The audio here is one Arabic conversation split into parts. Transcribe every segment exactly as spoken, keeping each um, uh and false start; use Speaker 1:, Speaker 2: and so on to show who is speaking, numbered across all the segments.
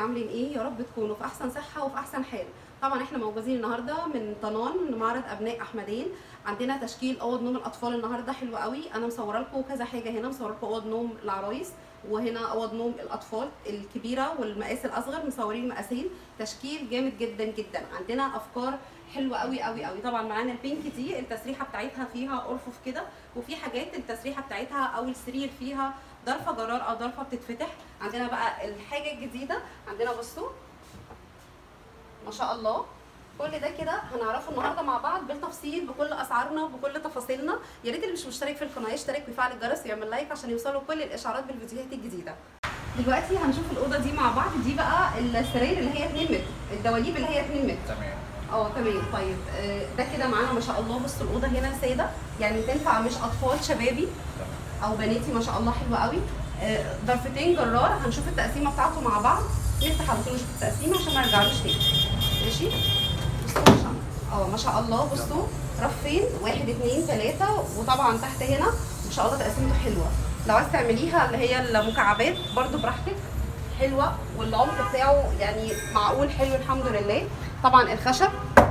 Speaker 1: عاملين ايه؟ يا رب تكونوا في احسن صحه وفي احسن حال. طبعا احنا موجودين النهارده من طنان من معرض ابناء احمدين. عندنا تشكيل اوض نوم الاطفال النهارده حلو قوي. انا مصوره لكم كذا حاجه هنا، مصوره لكم اوض نوم العرايس، وهنا اوض نوم الاطفال الكبيره والمقاس الاصغر، مصورين مقاسين. تشكيل جامد جدا جدا. عندنا افكار حلوه قوي قوي قوي. طبعا معانا البينك دي التسريحه بتاعتها فيها ارفف كده، وفي حاجات التسريحه بتاعتها او السرير فيها ضرفه جرار او ضرفه بتتفتح. عندنا بقى الحاجه الجديده، عندنا بصوا ما شاء الله كل ده كده هنعرفه النهارده مع بعض بالتفصيل بكل اسعارنا وبكل تفاصيلنا. يا ريت اللي مش مشترك في القناه يشترك ويفعل الجرس ويعمل لايك عشان يوصلوا كل الاشعارات بالفيديوهات الجديده. دلوقتي هنشوف الاوضه دي مع بعض. دي بقى السراير اللي هي اتنين متر، الدواليب اللي هي اتنين متر.
Speaker 2: تمام.
Speaker 1: اه تمام. طيب ده كده معانا ما شاء الله. بصوا الاوضه هنا ساده، يعني تنفع مش اطفال، شبابي او بناتي ما شاء الله. حلوه قوي. ضرفتين جرار. هنشوف التقسيمه بتاعته مع بعض. نفتح على طول نشوف التقسيمه عشان ما نرجعلوش تاني. ماشي. بصوا اه ما شاء الله. بصوا رفين، واحد اتنين تلاته، وطبعا تحت هنا ما شاء الله تقسيمته حلوه. لو عايز تعمليها اللي هي المكعبات برده براحتك، حلوه. والعمق بتاعه يعني معقول حلو الحمد لله. طبعا الخشب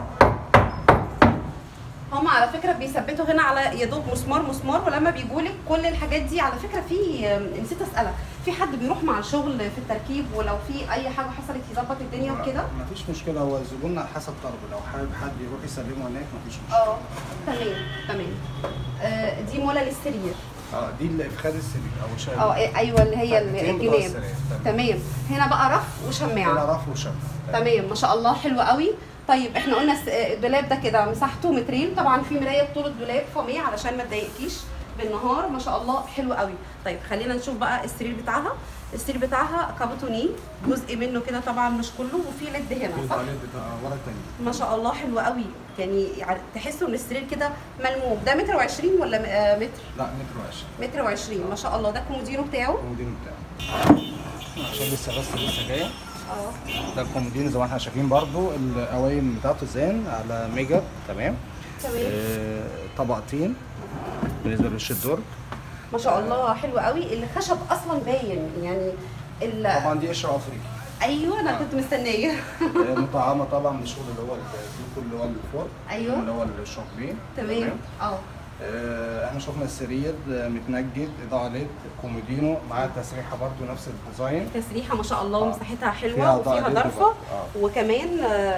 Speaker 1: هم على فكره بيثبتوا هنا على يا دوب مسمار مسمار، ولما بيجوا لك كل الحاجات دي على فكره في نسيت اسالك، في حد بيروح مع الشغل في التركيب ولو في اي حاجه حصلت يظبط الدنيا وكده؟
Speaker 2: مفيش مشكله، هو الزبون حسب طلبه، لو حابب حد يروح يسلمه هناك مفيش مشكله.
Speaker 1: اه تمام تمام. آه دي موله للسرير.
Speaker 2: اه دي اللي في خد السرير او شايل.
Speaker 1: اه ايوه اللي هي الجناب. تمام. هنا بقى رف وشماعه.
Speaker 2: هنا رف وشماعه.
Speaker 1: تمام ما شاء الله حلو قوي. طيب احنا قلنا الدولاب ده كده مساحته مترين، طبعا في مرايه بطول الدولاب فاميه علشان ما تضايقكيش بالنهار. ما شاء الله حلو قوي. طيب خلينا نشوف بقى السرير بتاعها. السرير بتاعها كابوتوني، جزء منه كده طبعا مش كله، وفي ليد هنا صح؟
Speaker 2: ورا التاني.
Speaker 1: ما شاء الله حلو قوي. يعني تحسوا ان السرير كده ملموم. ده متر وعشرين ولا متر؟
Speaker 2: لا متر وعشرين.
Speaker 1: متر وعشرين ما شاء الله. ده الكومودينو بتاعه.
Speaker 2: الكومودينو بتاعه عشان لسه بس لسه جايه.
Speaker 1: اه
Speaker 2: ده الكومودينو زي ما احنا شايفين برضو، القوايم بتاعته زان على ميجر. تمام
Speaker 1: تمام.
Speaker 2: آه طبقتين بالنسبه لوش الدور.
Speaker 1: ما شاء الله حلو قوي. الخشب اصلا باين يعني.
Speaker 2: طبعا دي قشره افريقي.
Speaker 1: ايوه انا آه. كنت مستنيه.
Speaker 2: مطعمه طبعا بشغل اللي هو الديكور اللي هو الفوق.
Speaker 1: ايوه
Speaker 2: اللي هو الشامبين.
Speaker 1: تمام. اه
Speaker 2: احنا شفنا السرير متنجد، اضاءه ليد، كومودينو مع تسريحه برضو نفس الديزاين.
Speaker 1: تسريحه ما شاء الله ومساحتها حلوه وفيها ضرفه. آه. وكمان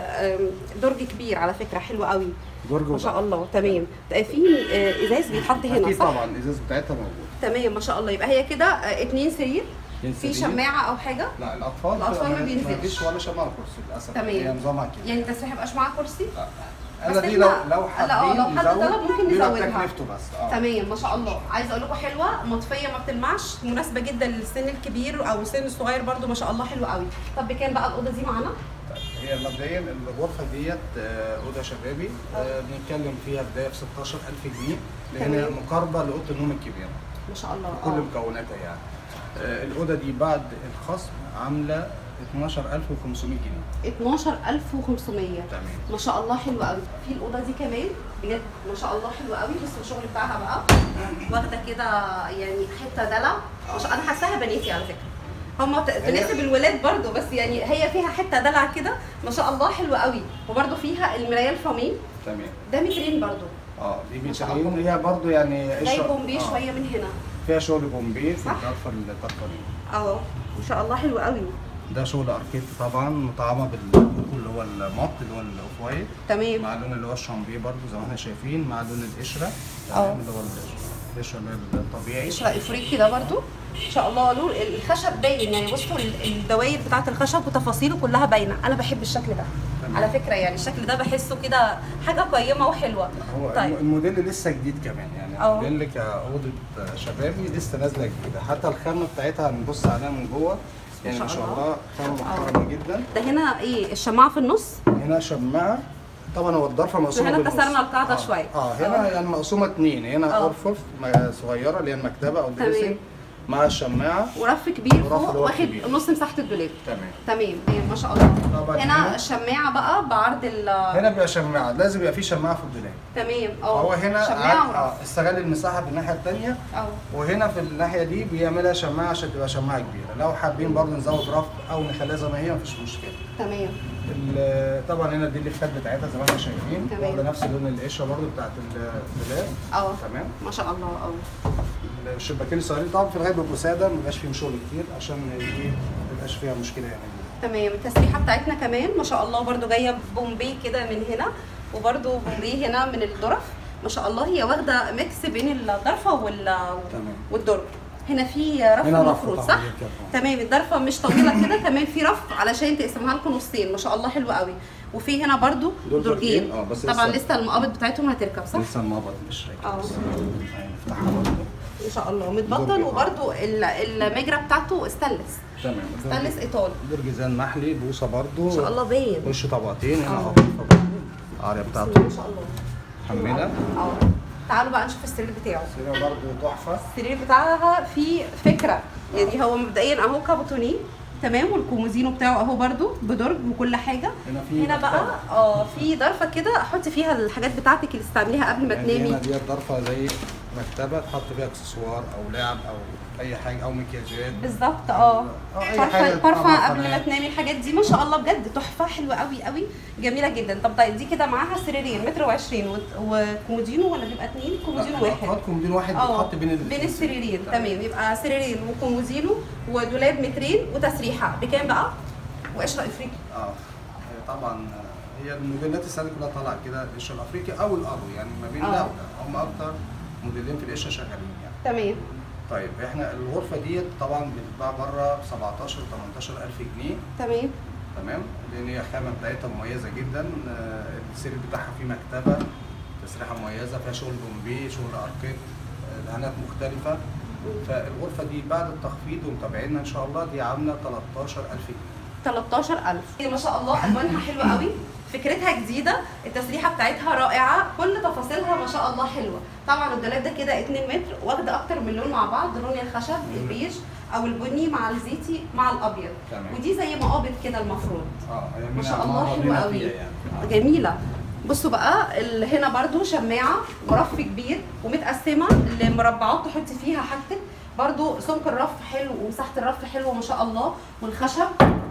Speaker 1: درج كبير على فكره حلو قوي.
Speaker 2: درج
Speaker 1: ما شاء الله. تمام. في ازاز بيتحط هنا
Speaker 2: اكيد
Speaker 1: صح؟
Speaker 2: طبعا الازاز بتاعتها موجود.
Speaker 1: تمام ما شاء الله. يبقى هي كده اتنين سرير. في شماعه او حاجه؟
Speaker 2: لا الاطفال
Speaker 1: الاطفال ما بينزلش.
Speaker 2: ما فيش ولا شماعه كرسي للاسف.
Speaker 1: تمام.
Speaker 2: هي نظامها كده.
Speaker 1: يعني التسريحه ما يبقاش معاها كرسي؟
Speaker 2: لا. انا دي لو لو حابين
Speaker 1: لو حد طلب ممكن نزودها.
Speaker 2: تكلفته بس. اه
Speaker 1: تمام ما شاء الله. عايزه اقول لكم حلوه، مطفيه ما بتلمعش، مناسبه جدا للسن الكبير او السن الصغير برده ما شاء الله حلو قوي. طب بكام بقى الاوضه دي معانا؟
Speaker 2: هي مبدئيا الغرفه ديت اوضه شبابي. آه بنتكلم فيها بدايه ب ستاشر ألف جنيه، لان هي مقاربه لاوضه النوم الكبيره.
Speaker 1: ما شاء الله.
Speaker 2: بكل مكوناتها يعني. آه الاوضه دي بعد الخصم عامله اتناشر ألف وخمسمية جنيه.
Speaker 1: اتناشر ألف وخمسمية.
Speaker 2: تمام
Speaker 1: ما شاء الله حلو قوي. في الاوضه دي كمان بجد ما شاء الله حلو قوي. بصوا الشغل بتاعها بقى واخده كده يعني حته دلع. انا حاساها بناتي على فكره، هم تناسب الولاد برضو، بس يعني هي فيها حته دلع كده ما شاء الله حلو قوي. وبرضو فيها المرايه الفامين.
Speaker 2: تمام.
Speaker 1: ده مترين برضو.
Speaker 2: اه دي مترين. هي برضو يعني
Speaker 1: جاي بومبي آه. شويه من هنا.
Speaker 2: فيها شغل بومبي في الضرفه الطرفانيه.
Speaker 1: اه ما شاء الله حلو قوي.
Speaker 2: ده شغل اركيد طبعا، مطعمه باللون اللي هو المط اللي هو الاوف وايت.
Speaker 1: تمام.
Speaker 2: مع اللون اللي هو الشامبيه برضو زي ما احنا شايفين، مع لون القشره.
Speaker 1: اه
Speaker 2: اللي هو القشره اللي هي الطبيعي.
Speaker 1: قشره افريقي ده برضو ما شاء الله. لون الخشب باين يعني. بصوا الدواير بتاعه الخشب وتفاصيله كلها باينه. انا بحب الشكل ده تمام. على فكره يعني الشكل ده بحسه كده حاجه قيمه وحلوه.
Speaker 2: هو طيب. الموديل لسه جديد كمان يعني. أوه. الموديل كاوضه شبابي لسه نازله جديده، حتى الخامه بتاعتها هنبص عليها من جوه يعني ما شاء الله خامه محترمه جدا.
Speaker 1: ده هنا ايه الشماعه في النص؟
Speaker 2: هنا شماعه طبعا. هو الضرفه مقسومه
Speaker 1: هنا كسرنا القاعده
Speaker 2: آه.
Speaker 1: شويه.
Speaker 2: اه هنا أوه. يعني مقسومه اتنين. هنا ارفف صغيره اللي هي المكتبه او الدريسنج، مع الشماعه
Speaker 1: ورف كبير
Speaker 2: ورف
Speaker 1: فوق
Speaker 2: اللي هو
Speaker 1: واخد
Speaker 2: الكبير.
Speaker 1: نص مساحه الدولاب.
Speaker 2: تمام
Speaker 1: تمام إيه ما شاء الله.
Speaker 2: طبعا
Speaker 1: هنا
Speaker 2: هنا
Speaker 1: الشماعه بقى بعرض ال
Speaker 2: هنا بيبقى شماعه، لازم يبقى في شماعه في الدولاب.
Speaker 1: تمام اه.
Speaker 2: هو هنا
Speaker 1: شماعه
Speaker 2: عاد-
Speaker 1: ورف.
Speaker 2: اه استغل المساحه في الناحيه الثانيه،
Speaker 1: اه
Speaker 2: وهنا في الناحيه دي بيعملها شماعه عشان تبقى شماعه كبيره. لو حابين برضه نزود رف او نخليها زي ما هي مفيش مشكله.
Speaker 1: تمام.
Speaker 2: ال- طبعا هنا دي اللفات بتاعتها زي ما احنا شايفين،
Speaker 1: تمام.
Speaker 2: واخده نفس لون القشره برضه بتاعت الدولاب.
Speaker 1: اه
Speaker 2: تمام.
Speaker 1: ما شاء الله اه.
Speaker 2: الشباكين الصغيرين طبعا في الغالب بيبقوا ساده، ما بيبقاش فيهم شغل كتير عشان ايه ما يبقاش فيها مشكله يعني.
Speaker 1: تمام. التسريحه بتاعتنا كمان ما شاء الله برده جايه بومبي كده من هنا، وبرده بومبي هنا من الظرف ما شاء الله. هي واخده ميكس بين الضرفه وال
Speaker 2: تمام.
Speaker 1: والدرج. هنا في رف
Speaker 2: هنا رف
Speaker 1: مفروض
Speaker 2: طبعاً
Speaker 1: صح؟
Speaker 2: كده.
Speaker 1: تمام. الضرفه مش طويله كده، كمان في رف علشان تقسمها لكم نصين ما شاء الله حلو قوي. وفي هنا برده
Speaker 2: دول
Speaker 1: درجين
Speaker 2: درجين، اه، بس
Speaker 1: طبعا
Speaker 2: لسه-
Speaker 1: لسه المقابض بتاعتهم هتركب صح؟
Speaker 2: لسه المقبض مش راكب.
Speaker 1: اه.
Speaker 2: نفتحها برضه.
Speaker 1: ما شاء الله متبطن،
Speaker 2: درج، اه.
Speaker 1: وبرده المجرى بتاعته استانلس
Speaker 2: تمام.
Speaker 1: استانلس ايطالي
Speaker 2: درجزان محلي بوصه برضه
Speaker 1: ما شاء الله باين.
Speaker 2: وش طبقتين هنا
Speaker 1: اه.
Speaker 2: اهو العاريه بتاعته
Speaker 1: ما شاء الله
Speaker 2: محمله.
Speaker 1: اه. تعالوا بقى نشوف السرير بتاعه.
Speaker 2: السرير برضه تحفه.
Speaker 1: السرير بتاعها فيه فكره، يعني هو مبدئيا اهو كابوتونيه تمام، والكومودينو بتاعه اهو برده بدرج وكل حاجه.
Speaker 2: هنا في
Speaker 1: هنا بقى اه في ضرفه كده احط فيها الحاجات بتاعتك اللي تستعمليها قبل ما
Speaker 2: يعني
Speaker 1: تنامي.
Speaker 2: هنا ديت ضرفه زي مكتبه تحط فيها اكسسوار او لعب او اي حاجه او مكياجات.
Speaker 1: بالظبط اه.
Speaker 2: اه اي
Speaker 1: بارفان
Speaker 2: حاجه
Speaker 1: بارفان
Speaker 2: طبعاً
Speaker 1: قبل ما
Speaker 2: فنان.
Speaker 1: تنامي، الحاجات دي ما شاء الله بجد تحفه حلوه قوي قوي جميله جدا. طب طيب دي كده معاها سريرين متر وعشرين وكومودينو ولا بيبقى اتنين؟ كومودينو
Speaker 2: لا،
Speaker 1: واحد.
Speaker 2: خد كومودينو واحد
Speaker 1: اه
Speaker 2: بيتحط بين ال-
Speaker 1: بين السريرين. تمام. يبقى سريرين وكومودينو ودولاب مترين وتسريحه بكام بقى؟ وقشره افريقي.
Speaker 2: اه هي طبعا هي الموديلات السنه دي كلها طالعه كده القشره الافريقي او الارو، يعني ما بين
Speaker 1: اه.
Speaker 2: ده وده هم اكتر موديلين في القشره شغالين يعني.
Speaker 1: تمام.
Speaker 2: طيب احنا الغرفه ديت طبعا بتتباع بره ب سبعتاشر تمنتاشر الف جنيه.
Speaker 1: تمام.
Speaker 2: تمام. لان هي الخامه بتاعتها مميزه جدا. آه، السرير بتاعها فيه مكتبه، تسريحه مميزه فيها شغل بومبي شغل اركيد، آه، دهانات مختلفه. فالغرفه دي بعد التخفيض ومتابعينا ان شاء الله دي عامله تلتاشر الف جنيه.
Speaker 1: تلتاشر الف ما شاء الله. الوانها حلوه قوي، فكرتها جديده، التسريحه بتاعتها رائعه، كل تفاصيلها ما شاء الله حلوه. طبعا الدولاب ده كده اتنين متر واخده اكتر من لون مع بعض، لون الخشب البيج او البني مع الزيتي مع الابيض.
Speaker 2: تمام.
Speaker 1: ودي زي مقابض كده المفروض.
Speaker 2: اه هي
Speaker 1: ما
Speaker 2: من
Speaker 1: شاء الله
Speaker 2: المعرض
Speaker 1: حلوه
Speaker 2: هنا
Speaker 1: قوي
Speaker 2: فيها يعني. آه.
Speaker 1: جميله. بصوا بقى ال- هنا برضو شماعه ورف كبير ومتقسمه لمربعات تحطي فيها حاجتك. برضو سمك الرف حلو ومساحه الرف حلوه ما شاء الله، والخشب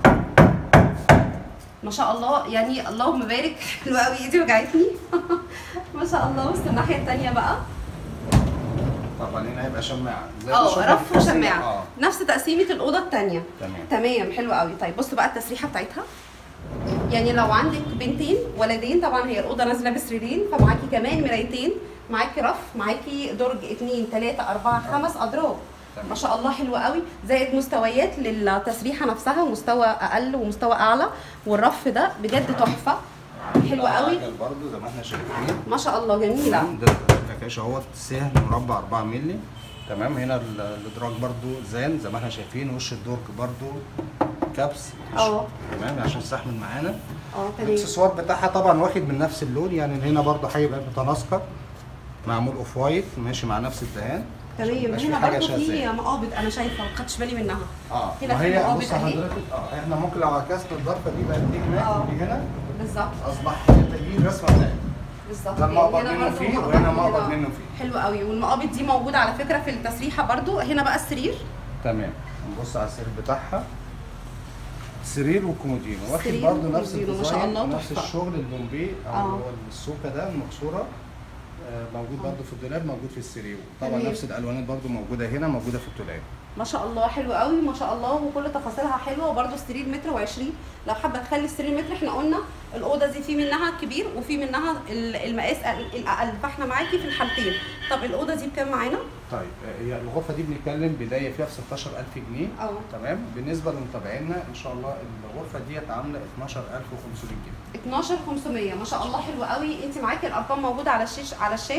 Speaker 1: ما شاء الله يعني اللهم بارك. حلوه قوي، ايدي وجعتني. ما شاء الله. بص الناحيه الثانيه بقى
Speaker 2: طبعا هنا هيبقى شماعه زي
Speaker 1: اه
Speaker 2: الشغل
Speaker 1: رف
Speaker 2: التقسيم.
Speaker 1: وشماعه
Speaker 2: اه
Speaker 1: نفس تقسيمه الاوضه الثانيه.
Speaker 2: تمام.
Speaker 1: تمام حلو قوي. طيب بصوا بقى التسريحه بتاعتها، يعني لو عندك بنتين ولدين طبعا هي الاوضه نازله بسريرين، فمعاكي كمان مرايتين، معاكي رف، معاكي درج اتنين تلاته اربعه خمس ادراج.
Speaker 2: تمام.
Speaker 1: ما شاء الله حلوه قوي، زائد مستويات للتسريحه نفسها، مستوى اقل ومستوى اعلى، والرف ده بجد تحفه حلوه قوي
Speaker 2: برضه زي ما احنا شايفين
Speaker 1: ما شاء الله جميله.
Speaker 2: ده الكاش اهوت سهل مربع اربعة مللي. تمام. هنا ال- الادراج برضو زان زي ما احنا شايفين، وش الدرج برضو كبس.
Speaker 1: اه.
Speaker 2: تمام عشان يستحمل معانا.
Speaker 1: اه تمام.
Speaker 2: الاكسسوار بتاعها طبعا واخد من نفس اللون، يعني هنا برضو هيبقى متناسقه معمول اوف وايت ماشي مع نفس الدهان.
Speaker 1: تمام.
Speaker 2: مبقاش في
Speaker 1: هنا
Speaker 2: حاجة
Speaker 1: برضه في
Speaker 2: شاذة.
Speaker 1: مقابض انا شايفه ما خدتش بالي منها.
Speaker 2: اه
Speaker 1: هنا
Speaker 2: ما
Speaker 1: في
Speaker 2: هي
Speaker 1: مقابض
Speaker 2: بص
Speaker 1: اهي.
Speaker 2: حضرتك اه احنا ممكن لو عكسنا الضرفه دي بقت دي هناك
Speaker 1: اه.
Speaker 2: ودي هنا
Speaker 1: بالظبط
Speaker 2: اصبح هي دي الرسمه بتاعتنا.
Speaker 1: بالظبط.
Speaker 2: ده المقبض
Speaker 1: هنا
Speaker 2: منه
Speaker 1: برضه
Speaker 2: فيه
Speaker 1: مقبض
Speaker 2: وهنا مقبض
Speaker 1: هنا.
Speaker 2: منه فيه.
Speaker 1: حلو قوي. والمقابض دي موجوده على فكره في التسريحه برضو. هنا بقى السرير.
Speaker 2: تمام. نبص على السرير بتاعها. سرير وكومودينو واخد
Speaker 1: سرير
Speaker 2: برضه نفس
Speaker 1: وكومودينو، ما شاء
Speaker 2: الديزاين
Speaker 1: الله
Speaker 2: ونفس
Speaker 1: تحفة.
Speaker 2: الشغل البومبي او
Speaker 1: اه.
Speaker 2: اللي هو السوكه ده المكسوره. آه، موجود برضه في الدولاب، موجود في السرير. طبعا
Speaker 1: تمام.
Speaker 2: نفس الالوانات برضه موجوده هنا موجوده في الدولاب.
Speaker 1: ما شاء الله حلو قوي ما شاء الله، وكل تفاصيلها حلوه. وبرده السرير متر وعشرين، لو حابه تخلي السرير متر، احنا قلنا الاوضه دي في منها كبير وفي منها ال- المقاس ال- الاقل، فاحنا معاكي في الحالتين. طب الاوضه دي بكام معانا؟
Speaker 2: طيب آه، هي الغرفه دي بنتكلم بدايه فيها ب ستاشر الف جنيه.
Speaker 1: اه.
Speaker 2: تمام. بالنسبه لمتابعينا ان شاء الله الغرفه ديت عامله اتناشر الف وخمسمية جنيه.
Speaker 1: اتناشر وخمسمية ما شاء الله حلو قوي. انت معاكي الارقام موجوده على الشاشه على الشاشه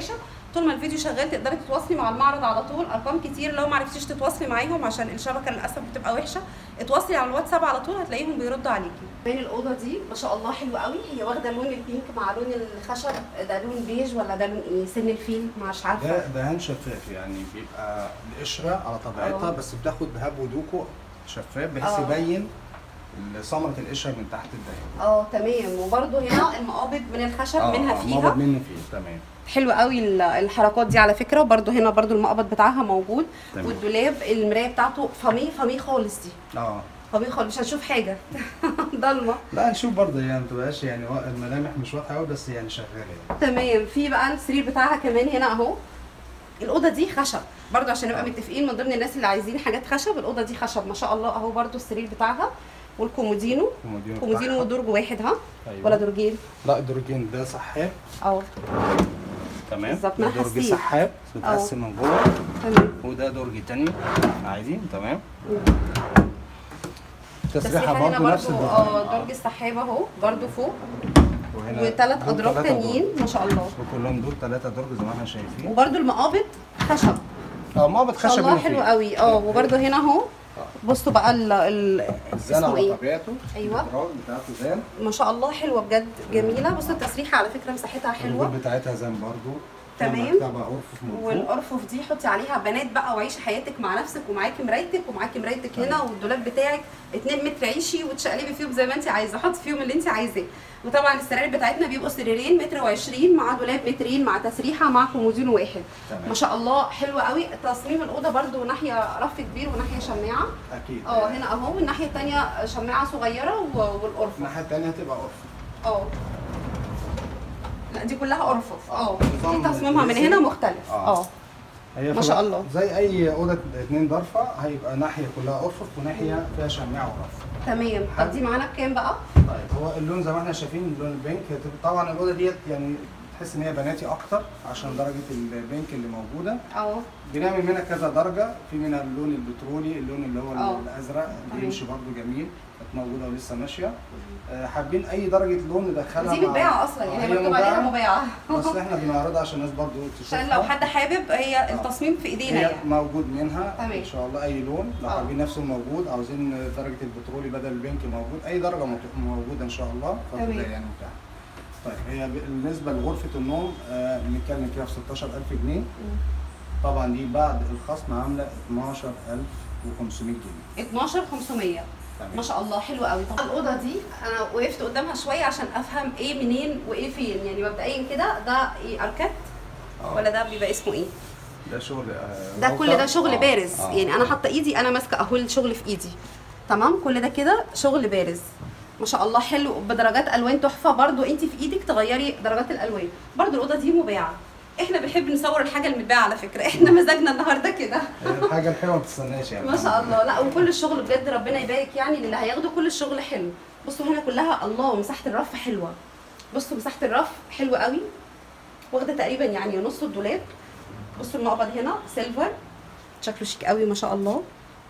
Speaker 1: طول ما الفيديو شغال تقدري تتواصلي مع المعرض على طول. ارقام كتير لو ما عرفتيش تتواصلي معاهم عشان الشبكه للاسف بتبقى وحشه، اتواصلي على الواتساب على طول هتلاقيهم بيردوا عليكي. بين الاوضه دي ما شاء الله حلوه قوي، هي واخده لون البينك مع لون الخشب، ده لون بيج ولا ده لون ايه؟ سن الفيل مش عارفه.
Speaker 2: ده دهان شفاف، يعني بيبقى القشره على طبيعتها بس بتاخد هاب ودوكو شفاف بحيث يبين ثمره القشره من تحت الدهان.
Speaker 1: اه تمام. وبرده هنا المقابض من الخشب
Speaker 2: آه
Speaker 1: منها
Speaker 2: آه
Speaker 1: فيها
Speaker 2: المقابض منه فيه. تمام.
Speaker 1: حلو قوي الحركات دي على فكره. وبرده هنا برده المقبض بتاعها موجود. تمام. والدولاب المرايه بتاعته فامي فامي خالص دي. اه فامي خالص، مش هنشوف حاجه ضلمه.
Speaker 2: لا هنشوف برده يعني، ما تبقاش يعني الملامح مش واضحه قوي بس يعني شغاله يعني.
Speaker 1: تمام. في بقى السرير بتاعها كمان هنا اهو. الاوضه دي خشب برده عشان نبقى متفقين، من ضمن الناس اللي عايزين حاجات خشب الاوضه دي خشب ما شاء الله اهو. برده السرير بتاعها والكومودينو.
Speaker 2: كومودينو
Speaker 1: كومودينو درج واحد ها؟ أيوة. ولا درجين؟
Speaker 2: لا درجين. ده سحاب. اه تمام.
Speaker 1: بالظبط.
Speaker 2: درج سحاب متقسم من جوه.
Speaker 1: تمام.
Speaker 2: وده درج تاني عادي. تمام.
Speaker 1: تسريحه برضه نفس الدرج. اه درج السحاب اهو برضه فوق. وثلاث اضراب تانيين ما شاء الله.
Speaker 2: وكلهم دول ثلاثه درج زي ما احنا شايفين.
Speaker 1: وبرده المقابض خشب.
Speaker 2: اه مقابض خشب
Speaker 1: والله حلو قوي. اه وبرده هنا اهو بصوا بقى ال ال
Speaker 2: الزان على طبيعته.
Speaker 1: ايوه
Speaker 2: الادراج بتاعته زان
Speaker 1: ما شاء الله حلوه بجد جميله. بصوا التسريحه على فكره مساحتها حلوه.
Speaker 2: الجول بتاعتها زان برضو.
Speaker 1: تمام.
Speaker 2: ارفف من فوق.
Speaker 1: والارفف دي حطي عليها بنات بقى وعيشي حياتك مع نفسك، ومعاكي مرايتك ومعاكي مرايتك هنا، والدولاب بتاعك اتنين متر عيشي وتشقلبي فيهم زي ما انت عايزه، حطي فيهم اللي انت عايزاه. وطبعا السراير بتاعتنا بيبقوا سريرين متر وعشرين مع دولاب مترين مع تسريحه مع كومودينو واحد. تمام. ما شاء الله حلوه قوي. تصميم الاوضه برده ناحيه رف كبير وناحيه شماعه.
Speaker 2: اكيد.
Speaker 1: اه هنا اهو، والناحيه الثانيه شماعه صغيره والارفف.
Speaker 2: الناحيه الثانيه هتبقى ارفف.
Speaker 1: اه لا دي كلها ارفف. اه دي تصميمها من هنا مختلف. اه ما شاء الله.
Speaker 2: زي اي اوضه اتنين ضرفه هيبقى ناحيه كلها ارفف وناحيه فيها شماعه ورفف.
Speaker 1: تمام. طب دي معانا بكام بقى؟
Speaker 2: طيب هو اللون زي ما احنا شايفين لون البينك. طبعا الاوضه ديت يعني تحس ان هي بناتي اكتر عشان درجه البينك اللي موجوده. اه بنعمل منها كذا درجه، في منها اللون البترولي، اللون اللي هو أوه. الازرق بيمشي برده جميل، كانت موجوده ولسه ماشيه. حابين اي درجه لون ندخلها.
Speaker 1: دي بتباع اصلا يعني مكتوب عليها مباعه.
Speaker 2: بس احنا بنعرضها عشان الناس برضه تشوفها،
Speaker 1: عشان لو حد حابب هي التصميم في ايدينا يعني
Speaker 2: موجود منها.
Speaker 1: تمام.
Speaker 2: ان شاء الله اي لون لو حابين نفسه موجود، عاوزين درجه البترولي بدل البينك موجود، اي درجه موجوده ان شاء الله. تمام يعني متاح. طيب هي بالنسبه لغرفه النوم آه بنتكلم فيها في ستاشر ألف جنيه. طبعا دي بعد الخصم عامله اتناشر ألف وخمسمية جنيه.
Speaker 1: اتناشر ألف وخمسمية. ما شاء الله حلو قوي. طبعا الاوضه دي انا وقفت قدامها شويه عشان افهم ايه منين وايه فين، يعني مبدئيا كده ده ايه اركات ولا ده بيبقى اسمه ايه؟
Speaker 2: ده شغل آه
Speaker 1: ده كل ده شغل آه بارز. آه يعني انا حاطه ايدي انا ماسكه اهو الشغل في ايدي. تمام. كل ده كده شغل بارز ما شاء الله حلو بدرجات الوان تحفه. برده انت في ايدك تغيري درجات الالوان. برده الاوضه دي مباعه. احنا بنحب نصور الحاجه المتباعه على فكره، احنا مزاجنا النهارده كده.
Speaker 2: الحاجه الحلوه ما بتستناش يعني.
Speaker 1: ما شاء الله. لا وكل الشغل بجد ربنا يبارك يعني للي هياخده، كل الشغل حلو. بصوا هنا كلها الله مساحه الرف حلوه. بصوا مساحه الرف حلوه قوي، واخده تقريبا يعني نص الدولاب. بصوا المقبض هنا سيلفر شكله شيك قوي ما شاء الله.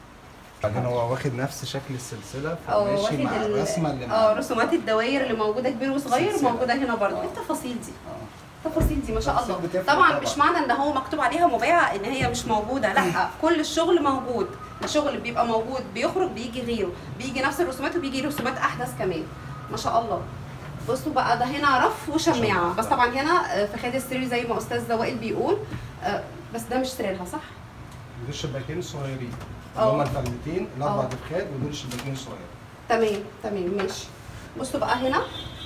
Speaker 2: بعدين هو واخد نفس شكل السلسله فماشي مع الرسمه اللي
Speaker 1: اه رسومات الدوائر اللي موجوده كبير وصغير موجوده هنا برضه. ايه التفاصيل دي؟ اه التفاصيل دي ما شاء الله. طبعا, طبعا مش معنى ان هو مكتوب عليها مباعه ان هي مش موجوده، لا كل الشغل موجود. الشغل بيبقى موجود بيخرج بيجي غيره، بيجي نفس الرسومات وبيجي رسومات احدث كمان ما شاء الله. بصوا بقى ده هنا رف وشماعه، بس طبعا هنا في خد السرير زي ما استاذ وائل بيقول. بس ده مش سريرها صح؟
Speaker 2: دول الشباكين الصغيرين اللي هما الفردتين الاربع دفخات، ودول الشباكين الصغيرين.
Speaker 1: تمام تمام ماشي. بصوا بقى هنا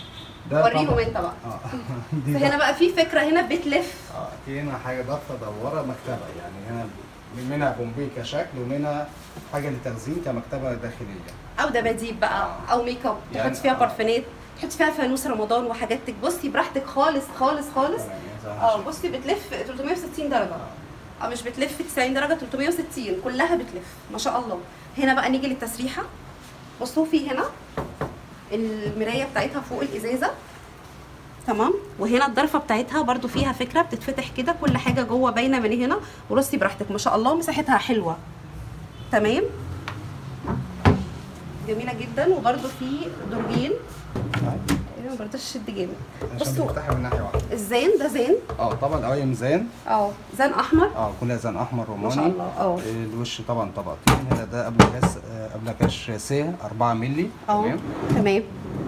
Speaker 1: وريهم انت بقى. اه فهنا بقى في فكره هنا بتلف.
Speaker 2: اه في هنا حاجه ضفه دوره مكتبه، يعني هنا منها بومبي كشكل ومنها حاجه للتخزين كمكتبه داخليه، او
Speaker 1: دباديب بقى آه. او ميك اب يعني تحط فيها بارفانات، تحط فيها فانوس رمضان وحاجاتك. بصي براحتك خالص خالص خالص. اه بصي بتلف تلتمية وستين درجه. اه مش بتلف تسعين درجه، تلتمية وستين كلها بتلف ما شاء الله. هنا بقى نيجي للتسريحه. بصوا في هنا المرايه بتاعتها فوق الازازه تمام، وهنا الضرفه بتاعتها برده فيها فكره بتتفتح كده، كل حاجه جوه باينه من هنا، ورصي براحتك ما شاء الله. مساحتها حلوه تمام جميله جدا. وبرده في درجين كده ما برضاش اشد جامد.
Speaker 2: عشان بتفتحي من ناحيه واحده.
Speaker 1: الزان ده زان؟
Speaker 2: اه طبعا اه ميزان.
Speaker 1: اه زان احمر.
Speaker 2: اه كلها زان احمر روماني
Speaker 1: ما شاء الله. اه
Speaker 2: الوش طبعا طبقتين. هنا ده قبل كاس قبل كاش سيه أربعة مللي.
Speaker 1: تمام تمام.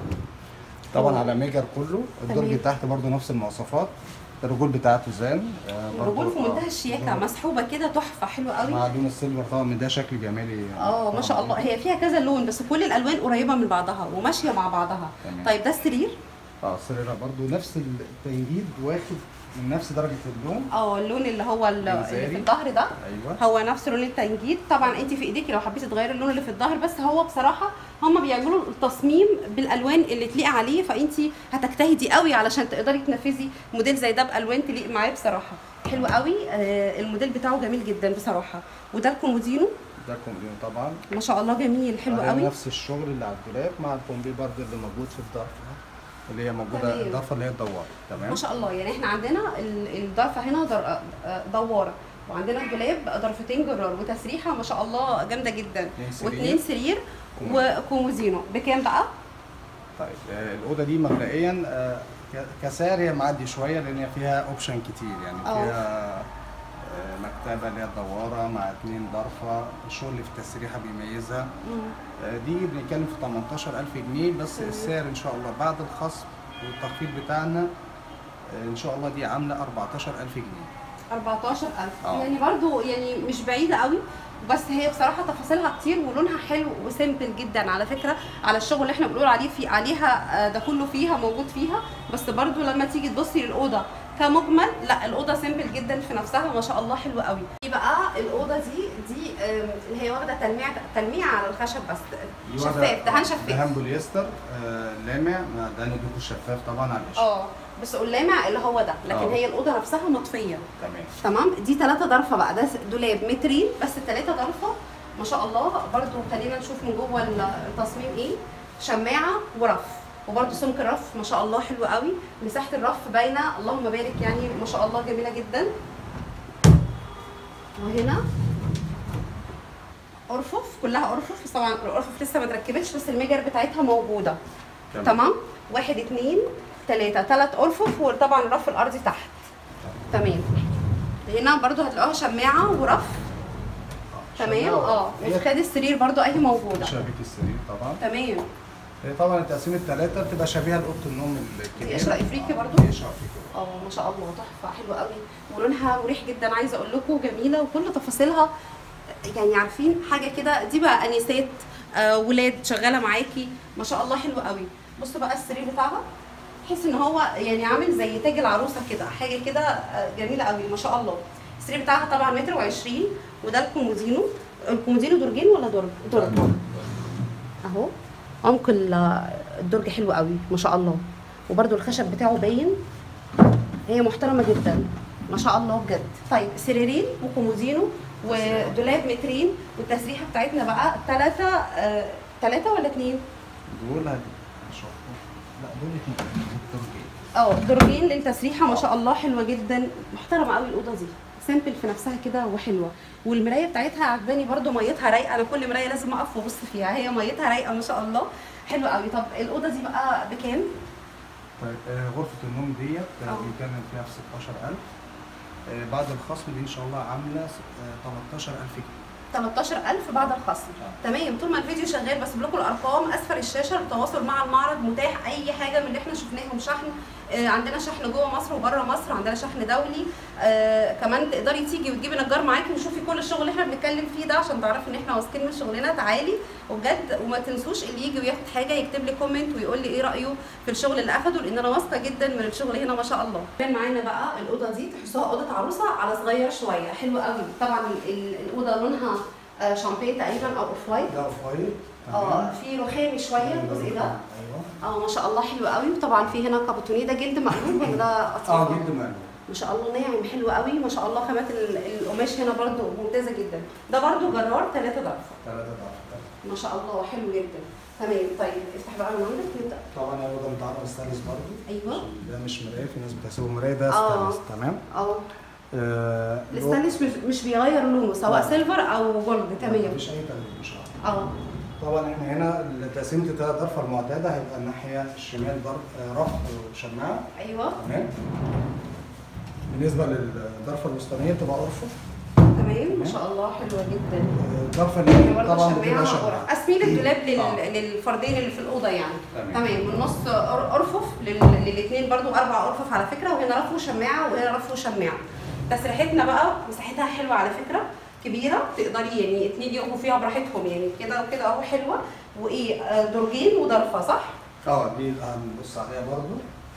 Speaker 2: طبعا على ميجر كله. الدرج اللي تحت برده نفس المواصفات. الرجول بتاعته زان.
Speaker 1: آه الرجول في منتهى الشياكه، مسحوبه كده تحفه حلوه قوي
Speaker 2: مع لون السيلفر طبعا، من ده شكل جمالي.
Speaker 1: اه ما شاء الله. هي فيها كذا لون بس كل الالوان قريبه من بعضها وماشيه مع بعضها. تمام. طيب ده السرير؟
Speaker 2: اه السرير برده نفس التنجيد، واخد من نفس درجه اللون.
Speaker 1: اه اللون اللي هو اللي في الظهر ده.
Speaker 2: ايوه
Speaker 1: هو نفس لون التنجيد. طبعا انت في ايديكي لو حبيتي تغيري اللون اللي في الظهر، بس هو بصراحه هم بيعملوا التصميم بالالوان اللي تليق عليه، فانت هتجتهدي قوي علشان تقدري تنفذي موديل زي ده بالوان تليق معاه بصراحه. حلو قوي. آه الموديل بتاعه جميل جدا بصراحه. وده الكومودينو.
Speaker 2: ده الكومودينو طبعا
Speaker 1: ما شاء الله جميل حلو قوي.
Speaker 2: نفس الشغل اللي على الدولاب مع الكومبي برده اللي موجود في الضرفه اللي هي موجوده. الضرفه اللي هي الدواره. تمام
Speaker 1: ما شاء الله. يعني احنا عندنا الضرفه هنا دواره، وعندنا الدولاب ضرفتين جرار وتسريحه ما شاء الله جامده جدا، واثنين سرير وكومودينو. بكام بقى؟
Speaker 2: طيب آه الاوضه دي مبدئيا آه كسعر هي معدي شويه لان فيها اوبشن كتير، يعني فيها آه مكتبه اللي هي الدواره مع اثنين ضرفه. الشغل اللي في التسريحه بيميزها. آه دي بنتكلم في تمنتاشر ألف جنيه بس. مم. السعر ان شاء الله بعد الخصم والتخفيض بتاعنا آه ان شاء الله دي عامله أربعتاشر ألف جنيه.
Speaker 1: أربعتاشر ألف أوه. يعني برضو يعني مش بعيده قوي، بس هي بصراحه تفاصيلها كتير ولونها حلو وسيمبل جدا على فكره، على الشغل اللي احنا بنقول عليه في عليها ده كله فيها موجود فيها. بس برضو لما تيجي تبصي للاوضه كمجمل، لا الاوضه سيمبل جدا في نفسها ما شاء الله حلوه قوي. دي بقى الاوضه دي دي اللي هي واخده تلميع تلميع على الخشب بس شفاف، دهان شفاف،
Speaker 2: دهان بوليستر آه لامع مع دهان الدهون الشفاف طبعا على القشره.
Speaker 1: اه بس اللامع اللي هو ده، لكن أوه. هي الاوضه نفسها مطفيه.
Speaker 2: تمام
Speaker 1: تمام. دي ثلاثه ضرفه بقى، ده دولاب مترين بس ثلاثه ضرفه ما شاء الله. برده خلينا نشوف من جوه التصميم ايه. شماعه ورف، وبرده سمك الرف ما شاء الله حلو قوي. مساحه الرف باينه اللهم بارك، يعني ما شاء الله جميله جدا. وهنا ارفف كلها ارفف، بس طبعا الارفف لسه ما اتركبتش بس الميجر بتاعتها موجوده. تمام, تمام. واحد اتنين تلاته، تلات ارفف وطبعا الرف الارضي تحت. تمام. هنا برده هتلاقوها شماعه ورف. تمام. اه وخد السرير برده اهي موجوده.
Speaker 2: شبكه السرير طبعا.
Speaker 1: تمام.
Speaker 2: هي طبعا التقسيم الثلاثه بتبقى شبيهه لاوضه النوم الكبيره.
Speaker 1: قشره افريقي برده.
Speaker 2: قشره افريقي
Speaker 1: اه ما شاء الله تحفه حلوه قوي، ولونها مريح جدا عايزه اقول لكم، جميله وكل تفاصيلها يعني عارفين حاجه كده. دي بقى انسات آه ولاد شغاله معاكي ما شاء الله حلوه قوي. بصوا بقى السرير بتاعها، تحس ان هو يعني عامل زي تاج العروسه كده، حاجه كده آه جميله قوي ما شاء الله. السرير بتاعها طبعا متر وعشرين. وده الكومودينو. الكومودينو درجين ولا درج؟ درج اهو. عمق الدرج حلو قوي ما شاء الله، وبرده الخشب بتاعه باين. هي محترمه جدا ما شاء الله بجد. طيب سريرين وكومودينو ودولاب مترين، والتسريحه بتاعتنا بقى ثلاثه آه ثلاثه ولا اثنين؟
Speaker 2: دول هنشوف. لا دول اثنين درجين.
Speaker 1: اه درجين للتسريحه ما شاء الله حلوه جدا، محترمه قوي الاوضه دي، سيمبل في نفسها كده وحلوه. والمرايه بتاعتها عجباني برده، ميتها رايقه. انا كل مرايه لازم اقف وابص فيها، هي ميتها رايقه ما شاء الله حلوه قوي. طب الاوضه دي بقى بكام؟
Speaker 2: طيب آه غرفه النوم ديت بنتكلم فيها في ستاشر ألف. آه بعد الخصم دي ان شاء الله عامله آه تلتاشر ألف جنيه.
Speaker 1: تلتاشر ألف بعد الخصم. آه. تمام. طول ما الفيديو شغال بس لكم الارقام اسفل الشاشه للتواصل مع المعرض. متاح اي حاجه من اللي احنا شفناهم شحن. آه عندنا شحن جوه مصر وبره مصر، عندنا شحن دولي. آه كمان تقدري تيجي وتجيبي نجار معاكي وشوفي كل الشغل اللي احنا بنتكلم فيه ده عشان تعرفي ان احنا واثقين من شغلنا. تعالي وبجد، وما تنسوش اللي يجي وياخد حاجه يكتب لي كومنت ويقول لي ايه رايه في الشغل اللي اخده، لان انا واثقه جدا من الشغل هنا ما شاء الله. كان معانا بقى الاوضه دي تحسوها اوضه عروسه على صغير شويه، حلوه قوي. طبعا الاوضه لونها آه شامبين تقريبا او اوف وايت.
Speaker 2: ده اوف وايت.
Speaker 1: اه في رخامي شويه الجزء ده.
Speaker 2: ايوه
Speaker 1: اه ما شاء الله حلو قوي. وطبعا في هنا كابوتونيه. ده جلد مقلوب ولا ده قطيفه؟
Speaker 2: اه جلد مقلوب
Speaker 1: ما شاء الله ناعم حلو قوي ما شاء الله. خامات القماش هنا برده ممتازه جدا. ده برده جرار ثلاثه ضرفه.
Speaker 2: ثلاثه ضرفه
Speaker 1: ما شاء الله حلو جدا. تمام. طيب افتح بقى من عندك نبدا.
Speaker 2: طبعا هو ده متعرض ستانلس برده.
Speaker 1: ايوه
Speaker 2: ده مش مرايه، في ناس بتحسبه مرايه، ده ستانلس. تمام.
Speaker 1: اه الستانلس مش مش بيغير لونه سواء سيلفر او جولد. تمام.
Speaker 2: مفيش اي تغيير ان شاء الله.
Speaker 1: اه
Speaker 2: طبعا احنا هنا تقسيمه الثلاث ضرفه المعتاده هيبقى الناحيه الشمال ضرف رف وشماعه.
Speaker 1: ايوه
Speaker 2: تمام. بالنسبه للضرفه الوسطانيه تبقى ارفف.
Speaker 1: تمام ما شاء الله حلوه جدا.
Speaker 2: الضرفه اليمين طبعا بتبقى شماعه.
Speaker 1: قاسمين الدولاب لل... آه. للفردين اللي في الاوضه يعني.
Speaker 2: تمام.
Speaker 1: تمام من النص ارفف لل... للاثنين برضو اربع ارفف على فكره، وهنا رف وشماعه وهنا رف وشماعه. تسريحتنا بقى مساحتها حلوه على فكره، كبيره تقدري يعني اتنين يقفوا فيها براحتهم يعني كده وكده اهو حلوه. وايه درجين وضرفه صح؟
Speaker 2: اه دي هنبص عليها برضو.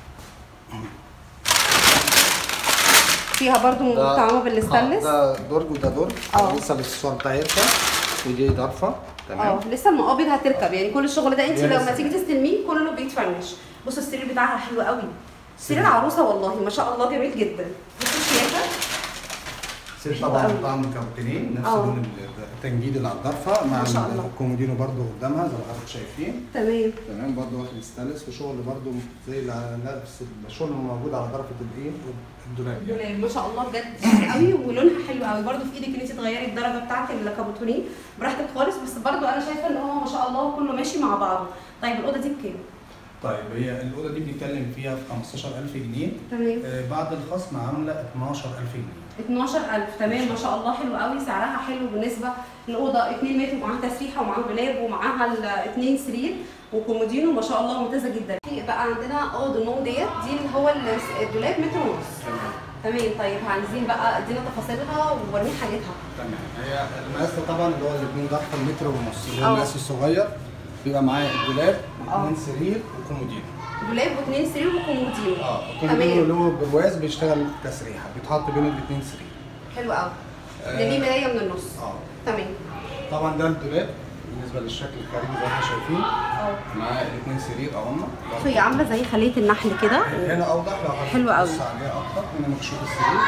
Speaker 1: فيها برضو مطعمه بالاستانلس.
Speaker 2: ده درج وده درج. اه لسه الاكسسوار بتاعتها ودي ضرفه. تمام.
Speaker 1: اه لسه المقابض هتركب يعني كل الشغل ده انت لما تيجي تستلميه كله بيتفنش. بصوا السرير بتاعها حلو قوي. سرير عروسه والله ما شاء الله جميل جدا. بصوا الشياكه.
Speaker 2: سرير طبعا طعم مكونين نفس لون التنجيد اللي على الضرفه مع الكومودينو برضو قدامها زي ما حضراتكم شايفين.
Speaker 1: تمام.
Speaker 2: تمام برضو واخد ستانلس وشغل برضو زي نفس الشغل اللي موجود على ضرفه الايه الدولاب.
Speaker 1: الدولاب ما شاء الله بجد قوي ولونها حلو قوي. برضو في ايدك ان انت تغيري الدرجه بتاعت الكابوتونين براحتك خالص، بس برضو انا شايفه ان هو ما شاء الله كله ماشي مع بعضه. طيب الاوضه دي بكام؟
Speaker 2: طيب هي الاوضه دي بنتكلم فيها في خمستاشر ألف جنيه.
Speaker 1: تمام.
Speaker 2: آه بعد الخصم عامله اتناشر ألف جنيه.
Speaker 1: اتناشر ألف تمام ما شاء الله حلو قوي. سعرها حلو بالنسبه للاوضه اتنين متر ومعاها تسريحه ومعاها دولاب ومعاها الاثنين سرير وكومودينو ما شاء الله ممتازه جدا. في بقى عندنا اوضه النوم ديت دي اللي هو الدولاب متر ونص. تمام. طيب عايزين بقى ادينا تفاصيلها وورينا حاجتها.
Speaker 2: تمام. هي المقاس طبعا اللي هو الاثنين ضغط المتر ونص اللي هو المقاس الصغير بيبقى معاه الدولاب واثنين سرير وكومودينو. دولاب
Speaker 1: واثنين سرير وكومودينو.
Speaker 2: اه الكومودينو له برواز بيشتغل تسريحه بيتحط بين الاثنين سرير.
Speaker 1: حلو قوي. ده ليه مرايه من النص.
Speaker 2: اه
Speaker 1: تمام.
Speaker 2: طبعا ده الدولاب بالنسبه للشكل الخارجي زي ما احنا شايفين. اه معاه الاثنين سرير اهو.
Speaker 1: هي عامله زي خليه النحل كده.
Speaker 2: هنا اوضح لو
Speaker 1: حلوه قوي.
Speaker 2: بص عليها اكتر. هنا مكشوف السرير.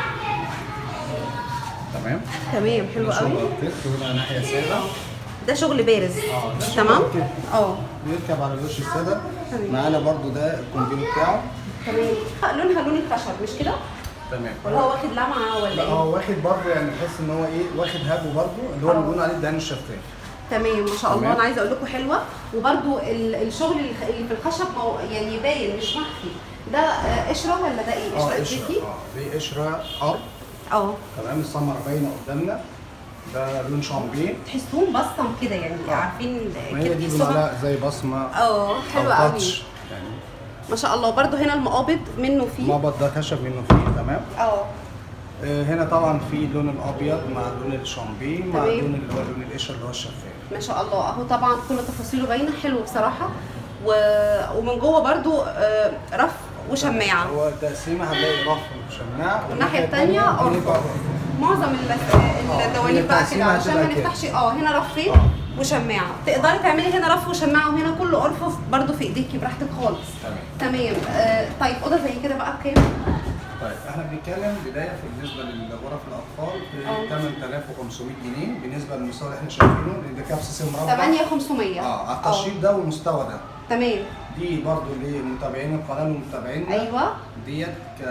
Speaker 2: تمام.
Speaker 1: تمام حلو قوي.
Speaker 2: هنا ناحيه ساده.
Speaker 1: ده شغل بارز.
Speaker 2: اه
Speaker 1: تمام. اه
Speaker 2: بيركب على الوش الساده. معانا برضو ده الكومبينو بتاعه.
Speaker 1: تمام. لونها لون الخشب مش كده؟
Speaker 2: تمام.
Speaker 1: ولا هو واخد لمعه ولا ايه؟
Speaker 2: هو واخد برضو يعني تحس ان هو ايه واخد هبو برضو اللي هو اللي بيقولوا عليه الدهان الشفاف.
Speaker 1: تمام ما شاء الله. انا عايزه اقول لكم حلوه. وبرده الشغل اللي في الخشب يعني باين مش مخفي. ده قشره ولا ده ايه؟ قشره افريقي؟
Speaker 2: اه دي قشره ارض.
Speaker 1: اه
Speaker 2: تمام. السمره باينه قدامنا. ده لون شامبيه.
Speaker 1: تحسوهم بصم كده يعني أوه. عارفين
Speaker 2: كده دي بنقولها زي بصمه.
Speaker 1: اه حلوه قوي يعني ما شاء الله. برده هنا المقابض منه فيه.
Speaker 2: المقبض ده خشب منه فيه. تمام.
Speaker 1: اه
Speaker 2: هنا طبعا في اللون الابيض مع لون الشامبيه مع اللون اللي هو لون القشره اللي هو الشفاف.
Speaker 1: ما شاء الله اهو. طبعا كل تفاصيله باينه حلو بصراحه. و... ومن جوه برده رف وشماعه.
Speaker 2: هو التقسيمه هنلاقي رف وشماعه
Speaker 1: والناحيه الثانيه ارفف. معظم الدواليب بقى كده عشان ما نفتحش. اه هنا رفين وشماعه. تقدري تعملي هنا رف وشماعه وهنا كله ارفف برده في ايديكي براحتك خالص.
Speaker 2: تمام.
Speaker 1: تمام. آه طيب اوضه زي كده بقى بكام؟
Speaker 2: طيب احنا بنتكلم بدايه في بالنسبه لغرف الاطفال في تمن آلاف وخمسمية جنيه بالنسبه للمستوى اللي احنا شايفينه لان ده كبس سن مربع.
Speaker 1: تمانية آلاف وخمسمية.
Speaker 2: اه على التشطيب ده والمستوى ده.
Speaker 1: تمام.
Speaker 2: دي برضو لمتابعين القناه ومتابعينا.
Speaker 1: ايوه.
Speaker 2: ديت ك...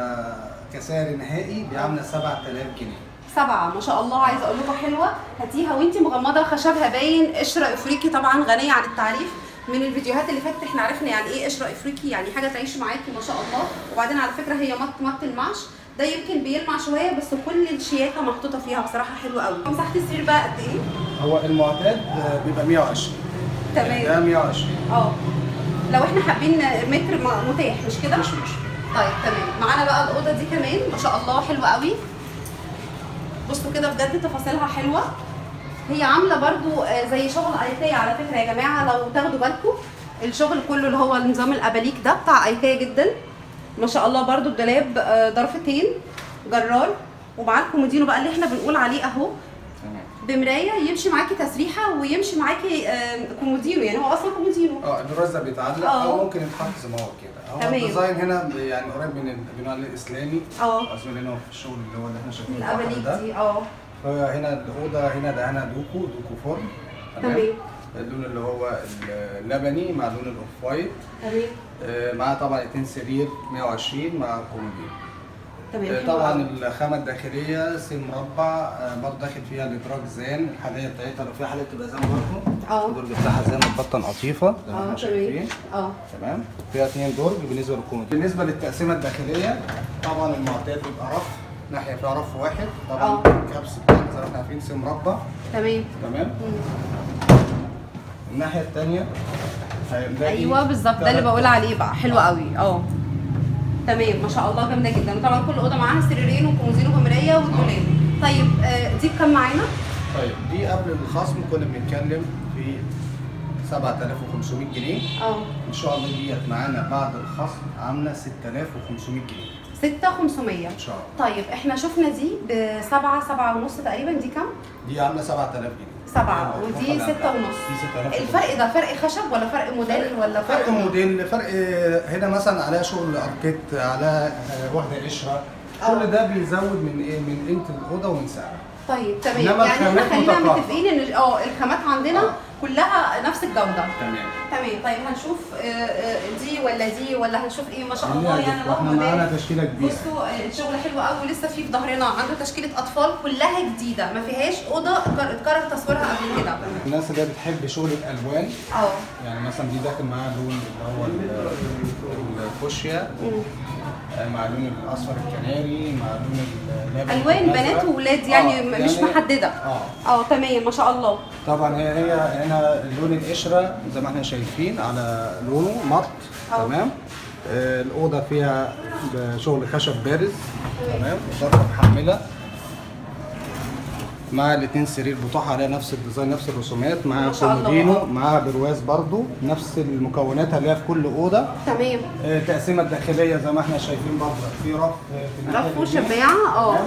Speaker 2: كسعر نهائي دي عامله سبعة آلاف جنيه.
Speaker 1: سبعة ما شاء الله. عايزه اقول لكم حلوه. هاتيها وانتي مغمضه خشبها باين. قشره افريقي طبعا غنيه عن التعريف. من الفيديوهات اللي فاتت احنا عرفنا يعني ايه قشره افريقي، يعني حاجه تعيش معاكي ما شاء الله. وبعدين على فكره هي مط مط المعش ده يمكن بيلمع شويه بس كل الشياكه محطوطه فيها بصراحه حلوه قوي. مساحه السرير بقى قد ايه؟
Speaker 2: هو المعتاد بيبقى مية وعشرين.
Speaker 1: تمام.
Speaker 2: ده مية وعشرين.
Speaker 1: اه لو احنا حابين متر متاح مش كده؟
Speaker 2: مش مشكله.
Speaker 1: طيب تمام. معانا بقى الاوضه دي كمان ما شاء الله حلوه قوي. بصوا كده بجد تفاصيلها حلوه. هي عامله برضو زي شغل ايكيا على فكره يا جماعه لو تاخدوا بالكم. الشغل كله اللي هو نظام الاباليك ده بتاع ايكيا جدا ما شاء الله. برضو الدولاب ضرفتين جرار ومعاه الكومودينو بقى اللي احنا بنقول عليه اهو. بمرايه يمشي معاكي تسريحه ويمشي معاكي كومودينو يعني هو اصلا كومودينو.
Speaker 2: اه البراز ده بيتعلق او ممكن يتحط زي ما هو كده. هو الديزاين هنا يعني قريب من البناء الاسلامي. اه اصلا هنا في الشغل اللي هو اللي احنا شايفينه
Speaker 1: الاباليك دي. اه
Speaker 2: فهنا الاوضه هنا ده هنا دوكو دوكو فرن.
Speaker 1: تمام.
Speaker 2: اللون اللي هو اللبني مع لون الاوف وايت.
Speaker 1: تمام.
Speaker 2: آه معاه طبعا اتنين سرير مية وعشرين مع كومودينو.
Speaker 1: تمام.
Speaker 2: طبعا الخامه الداخليه سن مربع. برضه داخل فيها الادراج زان. الحدايه بتاعتها لو فيها حدايه تبقى زان برضه.
Speaker 1: اه
Speaker 2: الدرج بتاعها زي ما البطن قطيفه زي ما
Speaker 1: اه
Speaker 2: احنا
Speaker 1: تمام
Speaker 2: شايفين.
Speaker 1: اه
Speaker 2: تمام. فيها اثنين درج بالنسبه للكومودين. بالنسبه للتقسيمه الداخليه طبعا المعتاد بيبقى رف، ناحيه فيها رف واحد طبعا.
Speaker 1: اه
Speaker 2: الكبس بتاعنا زي ما احنا عارفين سي مربع.
Speaker 1: تمام
Speaker 2: تمام. الناحيه الثانيه
Speaker 1: ايوه بالظبط، ده اللي بقول عليه بقى، حلو قوي. اه تمام ما شاء الله، جامده جدا. طبعا كل اوضه معاها سريرين وكومودين ومرايه ودولاب. طيب آه دي بكام معانا؟
Speaker 2: طيب دي قبل الخصم كنا بنتكلم في سبعة آلاف وخمسمية جنيه.
Speaker 1: اه
Speaker 2: ان شاء الله ديت معانا بعد الخصم عامله ستة آلاف وخمسمية جنيه.
Speaker 1: ستة وخمسمية
Speaker 2: ان شاء الله.
Speaker 1: طيب احنا شفنا دي بسبعة سبعة ونص تقريبا، دي كام؟
Speaker 2: دي عامله سبعة آلاف جنيه.
Speaker 1: سبعة ودي ستة ونص.
Speaker 2: دي ستة آلاف.
Speaker 1: الفرق ده فرق خشب ولا فرق موديل ولا فرق
Speaker 2: فرق موديل، فرق هنا مثلا عليها شغل اركيت، على واحده قشره، كل ده بيزود من ايه؟ من قيمه الاوضه ومن سعرها.
Speaker 1: طيب تمام.
Speaker 2: إنما
Speaker 1: يعني احنا
Speaker 2: الخامات
Speaker 1: خلينا
Speaker 2: متقاربة.
Speaker 1: متفقين ان اه الخامات عندنا
Speaker 2: آه.
Speaker 1: كلها نفس الجوده.
Speaker 2: تمام.
Speaker 1: تمام. طيب هنشوف آه، آه، دي ولا دي ولا هنشوف ايه؟ ما شاء الله
Speaker 2: خلينا
Speaker 1: يعني
Speaker 2: نشوف. احنا
Speaker 1: اللهم
Speaker 2: معانا
Speaker 1: بارك.
Speaker 2: تشكيله كبيره.
Speaker 1: بصوا آه، الشغل حلو قوي، ولسه في في ظهرنا عنده تشكيله اطفال كلها جديده، ما فيهاش اوضه اتكر- اتكرر تصويرها قبل كده.
Speaker 2: الناس اللي هي بتحب شغل الالوان،
Speaker 1: اه
Speaker 2: يعني مثلا دي داخل معاها اللون اللي هو ال- الفوشيا، مع اللون الاصفر الكناري، مع اللون اللبني
Speaker 1: الوان
Speaker 2: الأزرق.
Speaker 1: بنات وولاد يعني
Speaker 2: آه،
Speaker 1: مش
Speaker 2: يعني-
Speaker 1: محدده.
Speaker 2: اه
Speaker 1: اه تمام ما شاء الله.
Speaker 2: طبعا هي هي هنا لون القشره زي ما احنا شايفين على لونه مط.
Speaker 1: أوه.
Speaker 2: تمام. آه الاوضه فيها شغل خشب بارز. تمام. ظرفه محمله مع الاثنين سرير بتوعها عليها نفس الديزاين نفس الرسومات، مع
Speaker 1: ما شاء الله.
Speaker 2: كومودينو مع برواز برضو نفس المكونات اللي هي في كل اوضه.
Speaker 1: تمام.
Speaker 2: آه، التقسيمه الداخليه زي ما احنا شايفين برضه في رف في الناحية
Speaker 1: رف
Speaker 2: اليمين.
Speaker 1: وشماعه. اه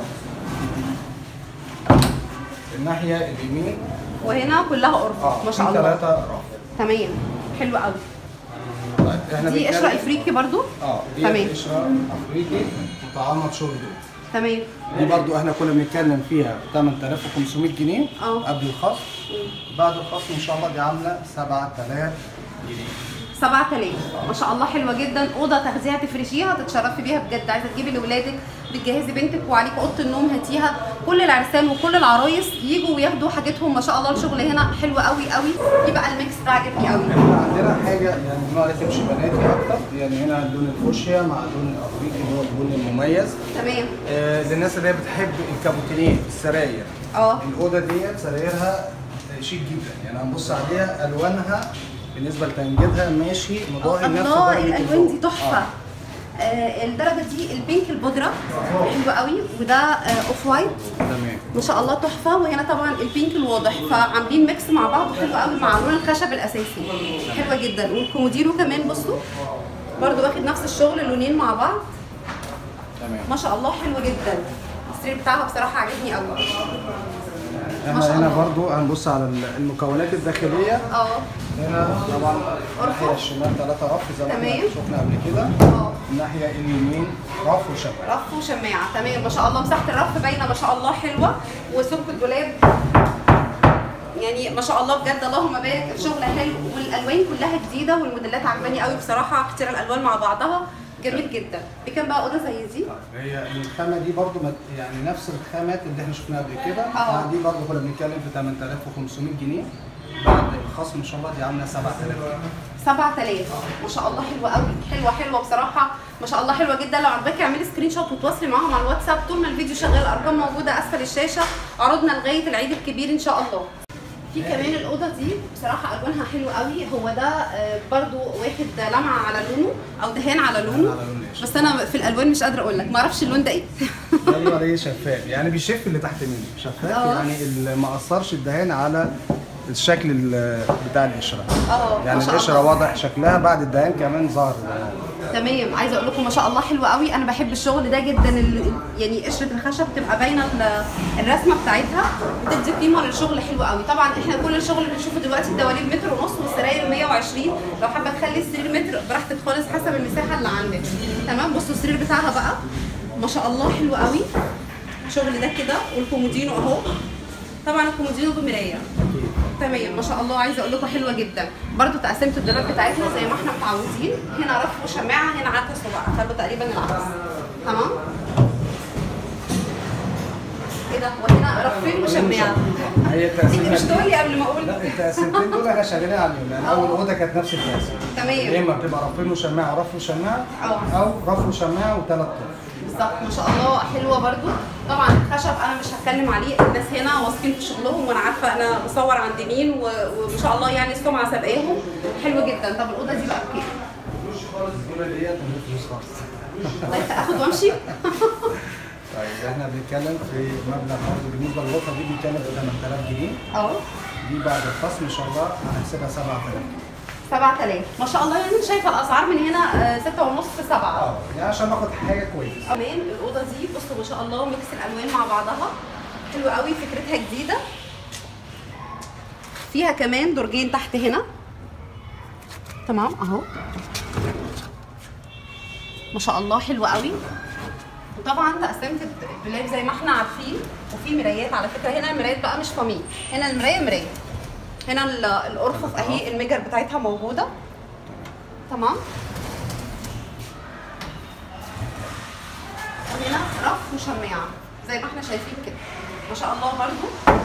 Speaker 2: الناحيه اليمين
Speaker 1: وهنا كلها قرفه
Speaker 2: اه
Speaker 1: ما شاء
Speaker 2: في
Speaker 1: الله.
Speaker 2: ثلاثه رف.
Speaker 1: تمام حلو قوي.
Speaker 2: طيب احنا
Speaker 1: دي قشره
Speaker 2: بنتكلم-
Speaker 1: افريقي برضو.
Speaker 2: اه دي
Speaker 1: تمام.
Speaker 2: قشره افريقي متعمق شغل دول.
Speaker 1: تمام.
Speaker 2: دي برضو احنا كنا بنتكلم فيها ثمانية آلاف وخمسمية جنيه
Speaker 1: اه.
Speaker 2: قبل الخصم. بعد الخصم ان شاء الله دي عامله سبعة آلاف جنيه.
Speaker 1: سبعة آلاف ما شاء الله، حلوه جدا. اوضه تغذيه تفرشيها تتشرفي بيها بجد. عايزه تجيبي لاولادك، بتجهزي بنتك وعليك اوضه النوم هاتيها. كل العرسان وكل العرايس يجوا وياخدوا حاجتهم ما شاء الله. الشغل هنا حلو قوي قوي. في بقى الميكس ده عجبني قوي.
Speaker 2: احنا عندنا حاجه يعني بنقول عليها تمشي بناتي اكتر، يعني هنا اللون الفوشيا مع اللون الافريقي اللي هو اللون المميز.
Speaker 1: تمام.
Speaker 2: آه للناس اللي هي بتحب الكابوتينيه السراير.
Speaker 1: اه
Speaker 2: الاوضه ديت سرايرها شيك جدا، يعني هنبص عليها الوانها بالنسبه لتنجيدها ماشي مضاهي نفس
Speaker 1: الله
Speaker 2: درجه
Speaker 1: الالوان
Speaker 2: الضوء.
Speaker 1: دي تحفه.
Speaker 2: آه.
Speaker 1: آه الدرجه دي البينك البودره حلوه قوي، وده آه اوف وايت
Speaker 2: تمام.
Speaker 1: ما شاء الله تحفه. وهنا طبعا البينك الواضح، فعاملين ميكس مع بعض حلو قوي مع لون الخشب الاساسي. حلوه جدا. والكومودينو كمان بصوا برضو واخد نفس الشغل، اللونين مع بعض
Speaker 2: تمام.
Speaker 1: ما شاء الله حلو جدا. السرير بتاعها بصراحه عجبني قوي. ما شاء
Speaker 2: احنا هنا
Speaker 1: الله.
Speaker 2: برضو هنبص على المكونات الداخليه.
Speaker 1: اه
Speaker 2: هنا طبعا الناحيه الشمال ثلاثه رف زي ما احنا
Speaker 1: تمام.
Speaker 2: شفنا قبل كده.
Speaker 1: اه
Speaker 2: الناحيه اليمين رف وشمال.
Speaker 1: رف وشماعه. تمام ما شاء الله. مساحه الرف باينه ما شاء الله حلوه. وسمك الدولاب يعني ما شاء الله بجد اللهم بارك. الشغل حلو والالوان كلها جديده والموديلات عجباني قوي بصراحه. اختيار الالوان مع بعضها جميل جدا. بكام بقى اوضه زي دي؟
Speaker 2: هي الخامه دي برضو مت- يعني نفس الخامات اللي احنا شفناها قبل كده.
Speaker 1: اه.
Speaker 2: دي برضو كنا بنتكلم في ثمانية آلاف وخمسمية جنيه. بعد الخصم ان شاء الله دي عامله سبعة آلاف جنيه.
Speaker 1: سبعة آلاف ما شاء الله. حلوه قوي، حلوه حلوه بصراحه ما شاء الله، حلوه جدا. لو عجباكي اعملي سكرين شوت وتواصلي معاهم على الواتساب. طول ما الفيديو شغال الارقام موجوده اسفل الشاشه. عرضنا لغايه العيد الكبير ان شاء الله. في كمان الاوضه دي بصراحه الوانها حلوه قوي. هو ده آه، برضو واخد لمعه على لونه او دهان على لونه،
Speaker 2: على لون القشرة.
Speaker 1: بس انا في الالوان مش قادره اقول لك، ما اعرفش اللون ده ايه.
Speaker 2: ده اللي عليه شفاف، يعني بيشف اللي تحت منه شفاف.
Speaker 1: اه.
Speaker 2: يعني اللي ما اثرش الدهان على الشكل ال- بتاع القشره.
Speaker 1: اه
Speaker 2: يعني
Speaker 1: ما شاء
Speaker 2: القشره
Speaker 1: الله.
Speaker 2: واضح شكلها بعد الدهان كمان ظهر.
Speaker 1: تمام. عايزه اقول لكم ما شاء الله حلوه قوي. انا بحب الشغل ده جدا. ال- يعني قشره الخشب تبقى باينه ال- الرسمه بتاعتها، بتدي قيمه للشغل حلو قوي. طبعا احنا كل الشغل اللي بنشوفه دلوقتي الدواليب متر ونص والسراير مية وعشرين. لو حابه تخلي السرير متر براحتك خالص حسب المساحه اللي عندك. تمام. بصوا السرير بتاعها بقى ما شاء الله حلو قوي. الشغل ده كده والكومودينو اهو. طبعا الكومودينو بمرايه. تمام ما شاء الله. عايزه اقول لكم حلوه جدا. برضو تقسيمه الدولاب بتاعتنا زي ما احنا متعودين. هنا رف وشماعه، هنا عكس وبقى خلوا تقريبا العكس. تمام. ايه ده؟ وهنا رفين وشماعه.
Speaker 2: هي
Speaker 1: انت
Speaker 2: التقسيمه
Speaker 1: مش
Speaker 2: دي-
Speaker 1: تقولي قبل ما اقول؟
Speaker 2: لا التقسيمتين دول احنا شغالين عليهم، يعني اول اوضه كانت نفس التقسيم.
Speaker 1: تمام.
Speaker 2: يا اما بتبقى رفين وشماعه ورف وشماعه،
Speaker 1: اه.
Speaker 2: او رف وشماعه وثلاث طرق.
Speaker 1: بالظبط، ما شاء الله حلوه برضو. طبعا الخشب انا مش هتكلم عليه، الناس هنا واثقين في شغلهم وانا عارفه انا بصور عند مين و- وما شاء الله يعني السمعه سابقاهم. حلوه جدا. طب الاوضه دي بقى بكام؟
Speaker 2: الصوره ديت من غير فلوس خالص.
Speaker 1: طيب اخد وامشي؟
Speaker 2: طيب احنا بنتكلم في مبلغ برضه بالنسبه للغرفه دي بنتكلم في ثمانية آلاف جنيه.
Speaker 1: اه.
Speaker 2: دي بعد الخصم ان شاء الله هنحسبها سبعة آلاف جنيه.
Speaker 1: سبعة آلاف ما شاء الله. يعني انت شايفه الاسعار من هنا آه، ستة ونص سبعة.
Speaker 2: اه يعني عشان ناخد حاجه كويسه.
Speaker 1: كمان الاوضه دي بصوا ما شاء الله ميكس الالوان مع بعضها حلوه قوي، فكرتها جديده. فيها كمان درجين تحت هنا. تمام اهو ما شاء الله حلوه قوي. وطبعا تقسيمه الدولاب زي ما احنا عارفين، وفي مرايات على فكره. هنا المرايات بقى مش فامي، هنا المرايه مرايه. هنا ال- الارفف اهي الميجر بتاعتها موجوده. تمام. وهنا رف وشماعه زي ما احنا شايفين كده ما شاء الله برضو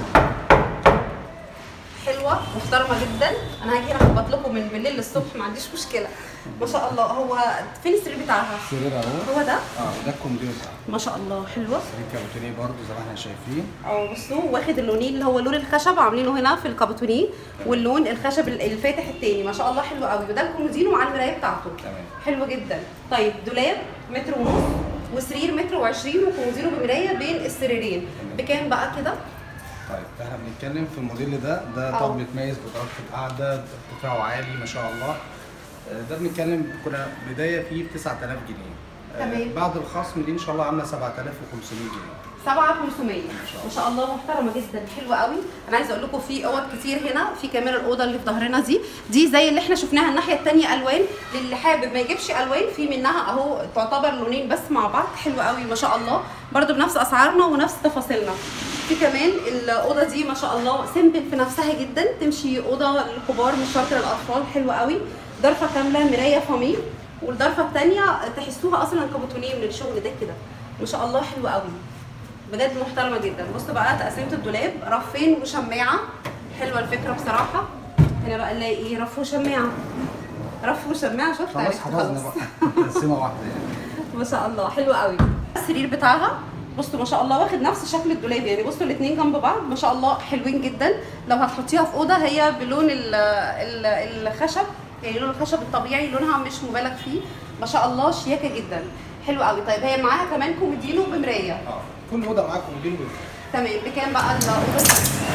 Speaker 1: حلوه محترمه جدا. انا هاجي اخبط لكم من بالليل للصبح ما عنديش مشكله. ما شاء الله. هو فين السرير بتاعها؟
Speaker 2: السرير اهو.
Speaker 1: هو ده؟
Speaker 2: اه ده الكومودينو بتاعها.
Speaker 1: ما شاء الله حلوه.
Speaker 2: سرير كابوتينيه برضه زي ما احنا شايفين.
Speaker 1: اه بصوا واخد اللونين اللي هو لون الخشب عاملينه هنا في الكابوتونيه، واللون الخشب الفاتح التاني. ما شاء الله حلو قوي. وده الكومودينو مع المرايه بتاعته.
Speaker 2: تمام.
Speaker 1: حلو جدا. طيب دولاب متر ونص وسرير متر وعشرين وكومودينو بمرايه بين السريرين. بكام بقى كده؟
Speaker 2: طيب احنا بنتكلم في الموديل ده ده
Speaker 1: اه.
Speaker 2: طب بيتميز بدرجه القعده، ارتفاعه عالي ما شاء الله. آه، ده بنتكلم كنا بدايه فيه ب تسعة آلاف جنيه. آه،
Speaker 1: تمام.
Speaker 2: بعد الخصم دي ان شاء الله عامله سبعة آلاف وخمسمية جنيه.
Speaker 1: سبعة آلاف وخمسمية ما شاء الله محترمه جدا حلوه قوي. انا عايزه اقول لكم في اوض كتير هنا. في كمان الاوضه اللي في ظهرنا دي دي زي اللي احنا شفناها الناحيه الثانيه الوان. للي حابب ما يجيبش الوان في منها اهو تعتبر لونين بس مع بعض. حلوه قوي ما شاء الله برده بنفس اسعارنا ونفس تفاصيلنا. في كمان الاوضه دي ما شاء الله سيمبل في نفسها جدا، تمشي اوضه للكبار مش شرط للاطفال. حلوه قوي. ضرفه كامله مرايه فامي، والضرفه الثانيه تحسوها اصلا كابوتونيه من الشغل ده كده. ما شاء الله حلوه قوي بجد محترمه جدا. بصوا بقى تقسيمه الدولاب رفين وشماعه. حلوه الفكره بصراحه. هنا بقى نلاقي ايه؟ رف وشماعه. رف وشماعه. شفت
Speaker 2: خلاص
Speaker 1: عرفت
Speaker 2: حفظنا
Speaker 1: خلاص.
Speaker 2: بقى تقسيمه واحده يعني.
Speaker 1: ما شاء الله حلو قوي. السرير بتاعها بصوا ما شاء الله واخد نفس شكل الدولاب. يعني بصوا الاثنين جنب بعض ما شاء الله حلوين جدا. لو هتحطيها في اوضه هي بلون ال ال الخشب، يعني لون الخشب الطبيعي، لونها مش مبالغ فيه. ما شاء الله شياكه جدا. حلو قوي. طيب هي معاها كمان كومودينو بمرايه.
Speaker 2: اه كل اوضه معاها كومودينو بالفعل.
Speaker 1: تمام. بكام بقى الاوضه؟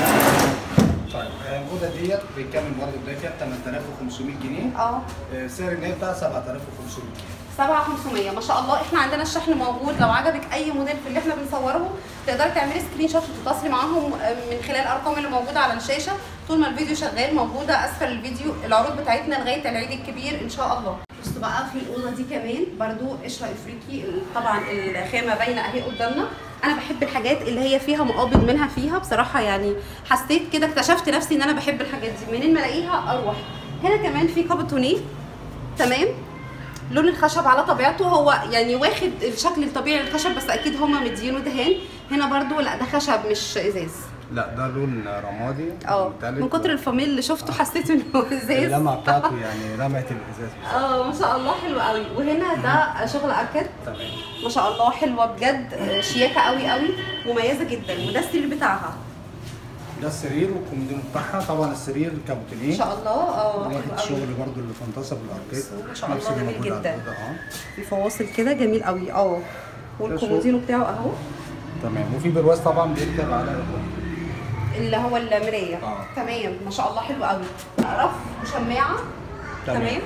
Speaker 2: طيب آه، الاوضه ديت بنتكلم برضه بدايه فيها ب ثمانية آلاف وخمسمية جنيه.
Speaker 1: اه
Speaker 2: آه، سعر النهائي بتاعها سبعة آلاف وخمسمية جنيه.
Speaker 1: سبعة آلاف وخمسمية ما شاء الله. احنا عندنا الشحن موجود. لو عجبك اي موديل في اللي احنا بنصوره تقدري تعملي سكرين شوت وتتواصلي معاهم من خلال الارقام اللي موجوده على الشاشه. طول ما الفيديو شغال موجوده اسفل الفيديو العروض بتاعتنا لغايه العيد الكبير ان شاء الله. بصوا بقى في الاوضه دي كمان برضو قشره افريقي. طبعا الخامه باينه اهي قدامنا. انا بحب الحاجات اللي هي فيها مقابض منها فيها بصراحه. يعني حسيت كده اكتشفت نفسي ان انا بحب الحاجات دي. منين ما الاقيها اروح. هنا كمان في كابوتونيه. تمام. لون الخشب على طبيعته هو يعني واخد الشكل الطبيعي للخشب بس اكيد هما مدينه دهان. هنا برضو لا ده خشب مش ازاز.
Speaker 2: لا ده لون رمادي.
Speaker 1: اه من كتر الفاميل اللي شفته حسيت انه ازاز.
Speaker 2: اللمعه بتاعته يعني لمعه الازاز.
Speaker 1: اه ما شاء الله حلو قوي. وهنا ده شغل اركاد.
Speaker 2: تمام.
Speaker 1: ما شاء الله حلوه بجد شياكه قوي قوي مميزه جدا. وده السرير بتاعها.
Speaker 2: ده السرير والكومودينو بتاعها. طبعا السرير كابوتينيه
Speaker 1: ما شاء الله. اه
Speaker 2: واخد
Speaker 1: حلو
Speaker 2: شغل
Speaker 1: قوي.
Speaker 2: برضه اللي في منتصف الاركاد.
Speaker 1: ما شاء الله جميل
Speaker 2: موجود على
Speaker 1: جدا.
Speaker 2: الأوضة، اه
Speaker 1: في فواصل كده جميل قوي. اه والكومودينو بتاعه اهو.
Speaker 2: تمام. وفي برواز طبعا بيركب على
Speaker 1: اللي هو المرايه.
Speaker 2: اه
Speaker 1: تمام. ما شاء الله حلو قوي. رف وشماعه.
Speaker 2: تمام.
Speaker 1: تمام.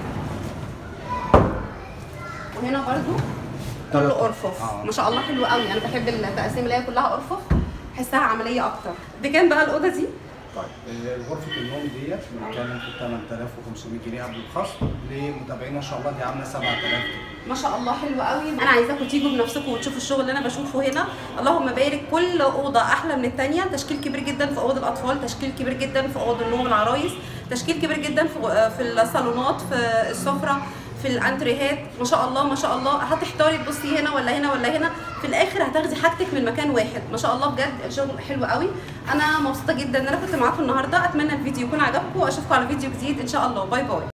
Speaker 1: وهنا برضو كله ارفف.
Speaker 2: آه.
Speaker 1: ما شاء الله حلو قوي. انا بحب التقسيم اللي هي كلها ارفف. بحسها عمليه اكتر. بكام بقى الاوضه دي؟
Speaker 2: طيب غرفه النوم ديت بنتكلم في ثمانية آلاف وخمسمية جنيه قبل الخصم. لمتابعينا ان شاء الله دي عامله سبعة آلاف جنيه.
Speaker 1: ما شاء الله حلو قوي. انا عايزاكم تيجوا بنفسكم وتشوفوا الشغل اللي انا بشوفه هنا. اللهم بارك. كل اوضه احلى من الثانيه. تشكيل كبير جدا في اوض الاطفال، تشكيل كبير جدا في اوض النوم العرايس، تشكيل كبير جدا في في الصالونات، في السفره، في الانتريهات، ما شاء الله ما شاء الله. هتحتاري تبصي هنا ولا هنا ولا هنا، في الاخر هتاخدي حاجتك من مكان واحد. ما شاء الله بجد الشغل حلو قوي. انا مبسوطه جدا ان انا كنت معاكم النهارده، اتمنى الفيديو يكون عجبكم، واشوفكم على فيديو جديد ان شاء الله. باي باي.